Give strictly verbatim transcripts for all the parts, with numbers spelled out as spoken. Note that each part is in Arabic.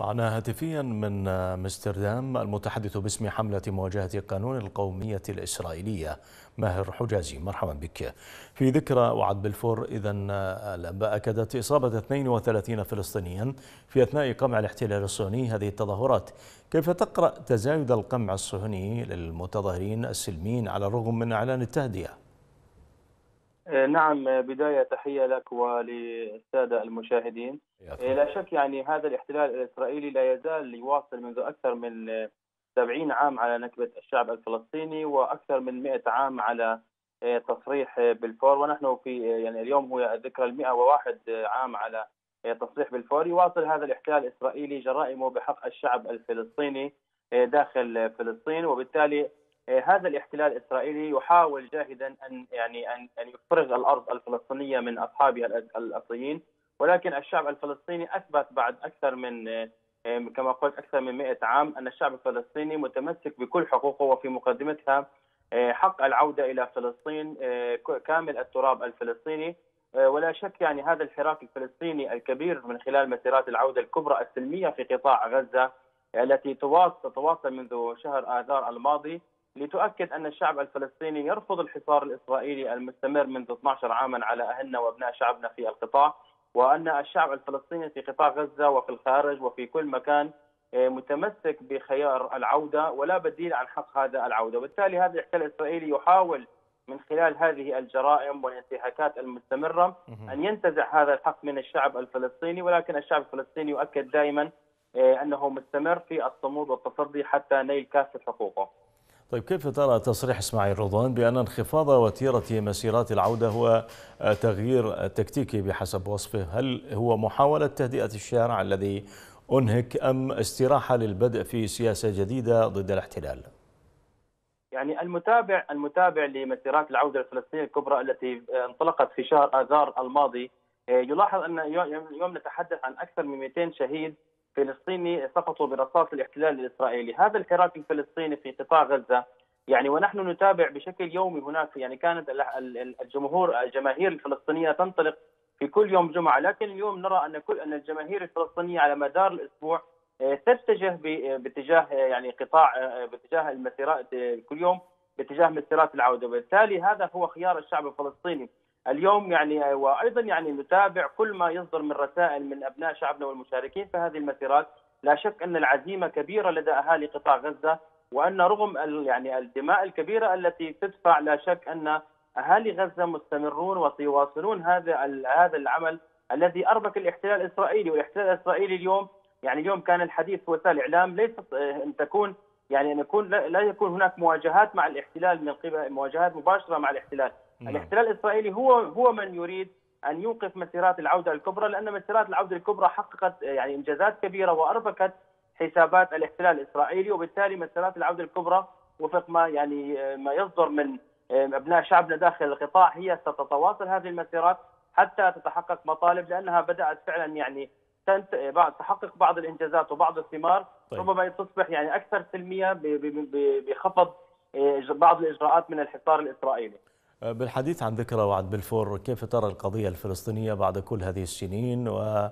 معنا هاتفيا من امستردام المتحدث باسم حملة مواجهة قانون القومية الإسرائيلية ماهر حجازي. مرحبا بك. في ذكرى وعد بلفور، إذا الأنباء أكدت إصابة اثنين وثلاثين فلسطينيا في أثناء قمع الاحتلال الصهيوني هذه التظاهرات. كيف تقرأ تزايد القمع الصهيوني للمتظاهرين السلميين على الرغم من إعلان التهدئة؟ نعم، بداية تحية لك وللسادة المشاهدين. لا شك يعني هذا الاحتلال الإسرائيلي لا يزال يواصل منذ أكثر من سبعين عام على نكبة الشعب الفلسطيني وأكثر من مئة عام على تصريح بلفور، ونحن في يعني اليوم هو الذكرى المئة وواحد عام على تصريح بلفور. يواصل هذا الاحتلال الإسرائيلي جرائمه بحق الشعب الفلسطيني داخل فلسطين، وبالتالي هذا الاحتلال الاسرائيلي يحاول جاهدا ان يعني ان ان يفرغ الارض الفلسطينيه من اصحابها الاصليين، ولكن الشعب الفلسطيني اثبت بعد اكثر من كما قلت اكثر من مئة عام ان الشعب الفلسطيني متمسك بكل حقوقه، وفي مقدمتها حق العوده الى فلسطين كامل التراب الفلسطيني. ولا شك يعني هذا الحراك الفلسطيني الكبير من خلال مسيرات العوده الكبرى السلميه في قطاع غزه التي تتواصل منذ شهر آذار الماضي لتؤكد أن الشعب الفلسطيني يرفض الحصار الإسرائيلي المستمر منذ اثني عشر عاما على أهلنا وأبناء شعبنا في القطاع، وأن الشعب الفلسطيني في قطاع غزة وفي الخارج وفي كل مكان متمسك بخيار العودة ولا بديل عن حق هذا العودة. وبالتالي هذا الاحتلال الإسرائيلي يحاول من خلال هذه الجرائم والانتهاكات المستمرة أن ينتزع هذا الحق من الشعب الفلسطيني، ولكن الشعب الفلسطيني يؤكد دائما أنه مستمر في الصمود والتصدي حتى نيل كافة حقوقه. طيب، كيف ترى تصريح إسماعيل رضوان بأن انخفاض وتيرة مسيرات العودة هو تغيير تكتيكي بحسب وصفه؟ هل هو محاولة تهدئة الشارع الذي أنهك أم استراحة للبدء في سياسة جديدة ضد الاحتلال؟ يعني المتابع المتابع لمسيرات العودة الفلسطينية الكبرى التي انطلقت في شهر آذار الماضي يلاحظ أن اليوم نتحدث عن أكثر من مئتين شهيد فلسطيني سقطوا برصاص الاحتلال الإسرائيلي. هذا الحراك الفلسطيني في قطاع غزة يعني ونحن نتابع بشكل يومي هناك، يعني كانت الجمهور الجماهير الفلسطينية تنطلق في كل يوم جمعة، لكن اليوم نرى أن كل أن الجماهير الفلسطينية على مدار الأسبوع تتجه باتجاه يعني قطاع باتجاه المسيرات كل يوم باتجاه مسيرات العودة. وبالتالي هذا هو خيار الشعب الفلسطيني اليوم يعني. وايضا يعني نتابع كل ما يصدر من رسائل من ابناء شعبنا والمشاركين في هذه المسيرات. لا شك ان العزيمه كبيره لدى اهالي قطاع غزه، وان رغم يعني الدماء الكبيره التي تدفع لا شك ان اهالي غزه مستمرون وسيواصلون هذا هذا العمل الذي اربك الاحتلال الاسرائيلي. والاحتلال الاسرائيلي اليوم يعني اليوم كان الحديث في وسائل الاعلام ليست ان تكون يعني ان يكون لا يكون هناك مواجهات مع الاحتلال من قبل مواجهات مباشره مع الاحتلال. نعم. الاحتلال الاسرائيلي هو هو من يريد ان يوقف مسيرات العوده الكبرى، لان مسيرات العوده الكبرى حققت يعني انجازات كبيره واربكت حسابات الاحتلال الاسرائيلي، وبالتالي مسيرات العوده الكبرى وفق ما يعني ما يصدر من ابناء شعبنا داخل القطاع هي ستتواصل هذه المسيرات حتى تتحقق مطالب، لانها بدات فعلا يعني تحقق بعض الانجازات وبعض الثمار. طيب. ربما تصبح يعني اكثر سلميه بخفض بعض الاجراءات من الحصار الاسرائيلي. بالحديث عن ذكرى وعد بلفور، كيف ترى القضية الفلسطينية بعد كل هذه السنين،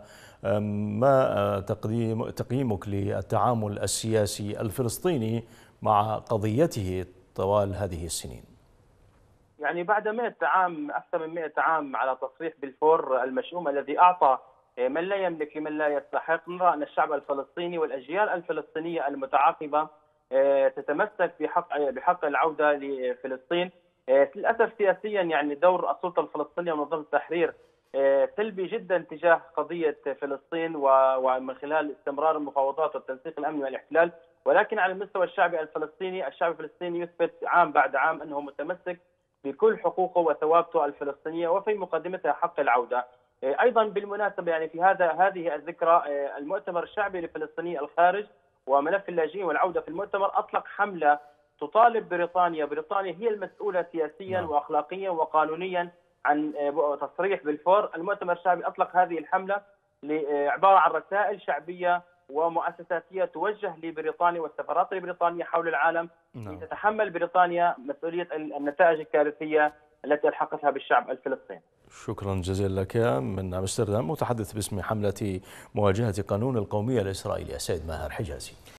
وما تقديم تقييمك للتعامل السياسي الفلسطيني مع قضيته طوال هذه السنين؟ يعني بعد مئة عام أكثر من مئة عام على تصريح بلفور المشؤوم الذي أعطى من لا يملك لمن لا يستحق، نرى أن الشعب الفلسطيني والأجيال الفلسطينية المتعاقبة تتمسك بحق بحق العودة لفلسطين. للاسف سياسيا يعني دور السلطه الفلسطينيه ومنظمه التحرير سلبي جدا تجاه قضيه فلسطين ومن خلال استمرار المفاوضات والتنسيق الامني والاحتلال، ولكن على المستوى الشعبي الفلسطيني الشعب الفلسطيني يثبت عام بعد عام انه متمسك بكل حقوقه وثوابته الفلسطينيه وفي مقدمتها حق العوده. ايضا بالمناسبه يعني في هذا هذه الذكرى المؤتمر الشعبي لفلسطيني الخارج وملف اللاجئين والعوده في المؤتمر اطلق حمله تطالب بريطانيا بريطانيا هي المسؤولة سياسيا نعم. وأخلاقيا وقانونيا عن تصريح بلفور. المؤتمر الشعبي أطلق هذه الحملة عبارة عن رسائل شعبية ومؤسساتية توجه لبريطانيا والسفارات البريطانية حول العالم نعم. لتتحمل بريطانيا مسؤولية النتائج الكارثية التي ألحقتها بالشعب الفلسطيني. شكرا جزيلا لك من أمستردام، متحدث باسم حملة مواجهة قانون القومية الإسرائيلية سيد ماهر حجازي.